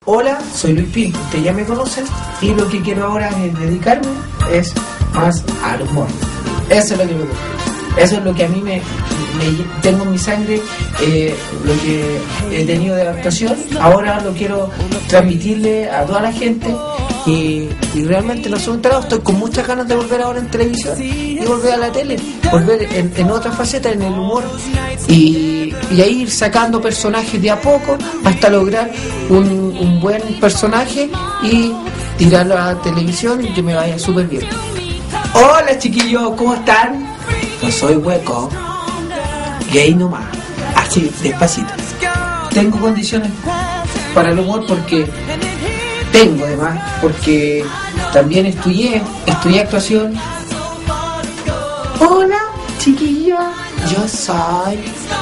Hola, soy Luis Pinto, ustedes ya me conocen y lo que quiero ahora es dedicarme es más al humor. Eso es lo que me gusta, eso es lo que a mí me tengo en mi sangre, lo que he tenido de la actuación. Ahora lo quiero transmitirle a toda la gente y realmente no soy un tarado, estoy con muchas ganas de volver ahora en televisión y volver a la tele, volver en otra faceta, en el humor y ahí ir sacando personajes de a poco hasta lograr un buen personaje y tirarlo a la televisión y que me vaya súper bien. Hola chiquillos, ¿cómo están? Yo soy hueco y ahí nomás, así despacito. Tengo condiciones para el humor porque porque también estudié actuación. Hola chiquillos, yo soy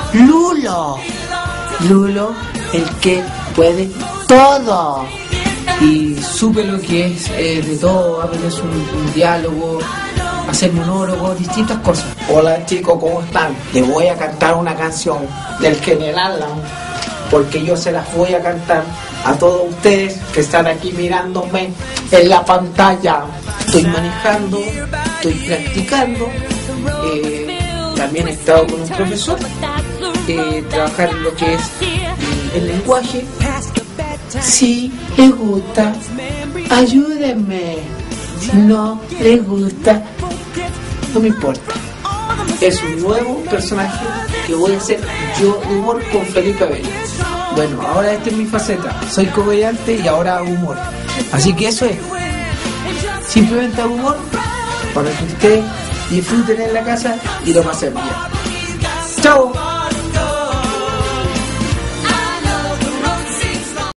Lulo, el que puede todo. Y supe lo que es de todo, aprender un diálogo, hacer monólogos, distintas cosas. Hola chicos, ¿cómo están? Les voy a cantar una canción del General Lam, porque yo se las voy a cantar a todos ustedes que están aquí mirándome en la pantalla. Estoy manejando, estoy practicando, también he estado con un profesor, trabajar en lo que es el lenguaje. Si les gusta, ayúdenme. Si no les gusta, no me importa. Es un nuevo personaje que voy a hacer yo de humor con Felipe Abello. Bueno, ahora esta es mi faceta. Soy comediante y ahora hago humor. Así que eso es. Simplemente hago humor para que ustedes disfruten en la casa y lo pasen bien. ¡Chao!